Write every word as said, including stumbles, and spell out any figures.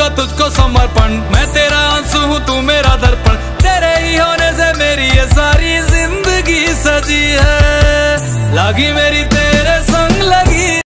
दूंगा तुझको समर्पण। मैं तेरा आंसू हूँ तू मेरा दर्पण, तेरे ही होने से मेरी ये सारी जिंदगी सजी है। लागी मेरी तेरी